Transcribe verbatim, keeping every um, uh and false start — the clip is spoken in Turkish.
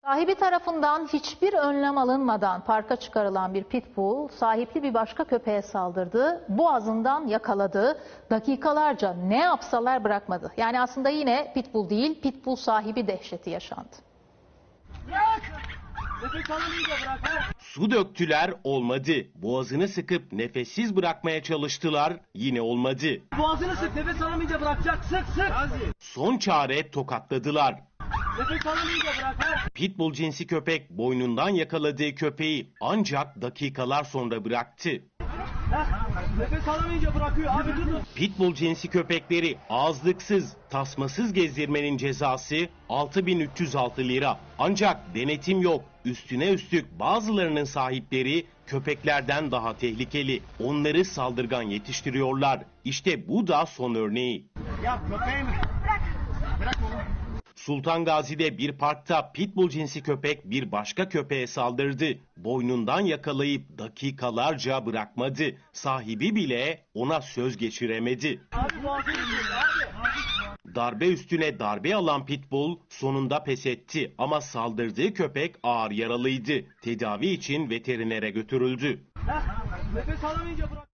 Sahibi tarafından hiçbir önlem alınmadan parka çıkarılan bir pitbull sahipli bir başka köpeğe saldırdı, boğazından yakaladı, dakikalarca ne yapsalar bırakmadı. Yani aslında yine pitbull değil, pitbull sahibi dehşeti yaşandı. Bırak! Nefes alamayınca bırak ha! Su döktüler, olmadı. Boğazını sıkıp nefessiz bırakmaya çalıştılar, yine olmadı. Boğazını sık, nefes alamayınca bırakacak. Sık sık! Son çare tokatladılar. Nefes alamayınca bırak ha! Pitbull cinsi köpek boynundan yakaladığı köpeği ancak dakikalar sonra bıraktı. Heh, nefes alamayınca bırakıyor. Abi dur dur. Pitbull cinsi köpekleri ağızlıksız, tasmasız gezdirmenin cezası altı bin üç yüz altı lira. Ancak denetim yok. Üstüne üstlük bazılarının sahipleri köpeklerden daha tehlikeli. Onları saldırgan yetiştiriyorlar. İşte bu da son örneği. Ya köpeğim. Bırak. Bırak oğlum. Sultan Gazi'de bir parkta pitbull cinsi köpek bir başka köpeğe saldırdı. Boynundan yakalayıp dakikalarca bırakmadı. Sahibi bile ona söz geçiremedi. Abi boğazını sık abi. Darbe üstüne darbe alan pitbull sonunda pes etti ama saldırdığı köpek ağır yaralıydı. Tedavi için veterinere götürüldü. Heh, nefes alamayınca bırak.